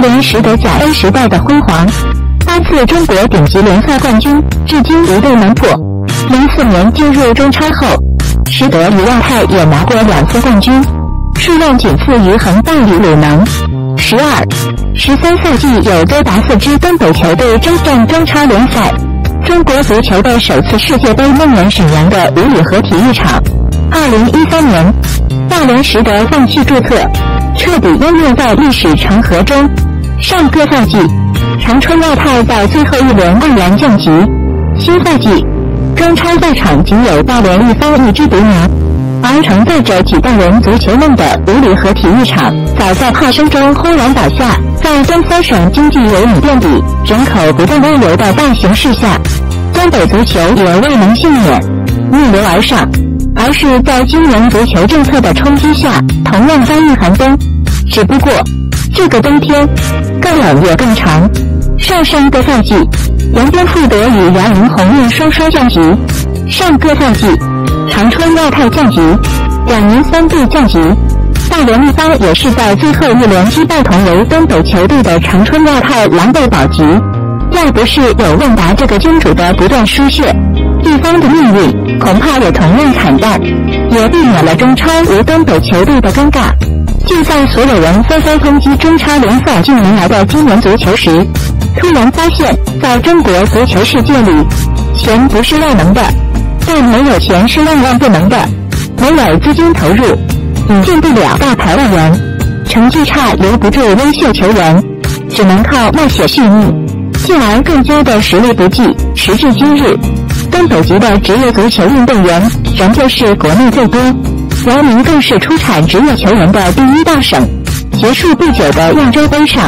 联实得甲 A 时代的辉煌，8次中国顶级联赛冠军，至今无队能破。04年进入中超后，实德与亚太也拿过2次冠军，数量仅次于恒大与鲁能。12、13赛季有多达4支东北球队征战中超联赛。中国足球的首次世界杯梦圆沈阳的五里河体育场。2013年，大连实德放弃注册，彻底湮灭在历史长河中。上个赛季，长春亚泰在最后一轮黯然降级。新赛季，中超赛场仅有大连一方一枝独苗，而承载着几代人足球梦的五里河体育场，早在炮声中轰然倒下。在东三省经济萎靡垫底、人口不断外流的大形势下，东北足球也未能幸免逆流而上，而是在今年足球政策的冲击下，同样遭遇寒冬。只不过，这个冬天更冷也更长。上个赛季，延边富德与辽宁宏运双双降级；上个赛季，长春亚泰降级，2年3度降级。大连一方也是在最后一轮击败同为东北球队的长春亚泰狼狈保级。要不是有万达这个金主的不断输血，一方的命运恐怕也同样惨淡，也避免了中超无东北球队的尴尬。就在所有人纷纷抨击中超联赛近年来的今年足球时，突然发现在中国足球世界里，钱不是万能的，但没有钱是万万不能的。没有资金投入，引进不了大牌外援，成绩差留不住优秀球员，只能靠卖血蓄力，进而更加的实力不济。时至今日，东北籍的职业足球运动员仍旧是国内最多，辽宁更是出产职业球员的第一大省。结束不久的亚洲杯上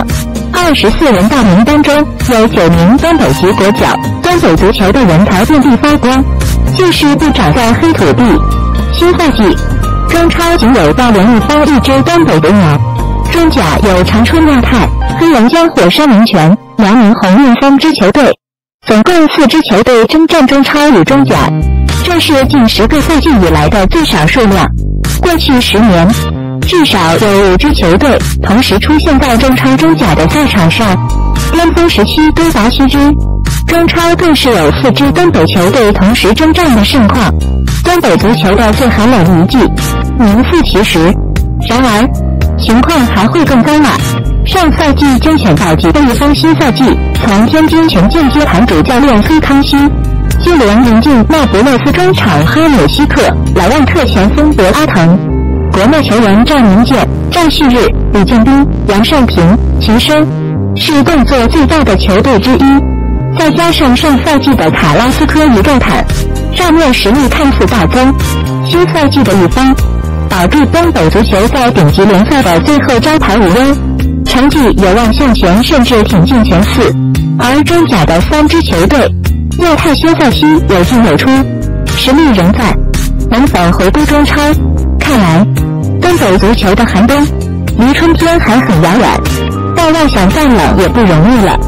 ，24人大名单中有9名东北籍国脚，东北足球的人才遍地发光，就是不长在黑土地。新赛季，中超仅有大连一方一支东北独苗，中甲有长春亚泰、黑龙江火山龙泉、辽宁宏运3支球队，总共4支球队征战中超与中甲，这是近10个赛季以来的最少数量。过去10年，至少有5支球队同时出现在中超中甲的赛场上，巅峰时期多达7支。中超更是有4支东北球队同时征战的盛况，东北足球的最寒冷一季名副其实。然而，情况还会更糟了。上赛季惊险保级的一方新赛季，从天津权健接盘主教练苏康熙，接连引进那不勒斯中场哈姆西克、莱万特前锋博阿滕，国内球员赵明剑、赵旭日、李建斌、杨胜平、秦升，是动作最大的球队之一。再加上上赛季的卡拉斯科与盖坦，账面实力看似大增。新赛季的一方保住东北足球在顶级联赛的最后招牌无忧，成绩有望向前，甚至挺进前4。而中甲的3支球队，亚太新赛期有进有出，实力仍在，能否回归中超？看来东北足球的寒冬离春天还很遥远，但要想再冷也不容易了。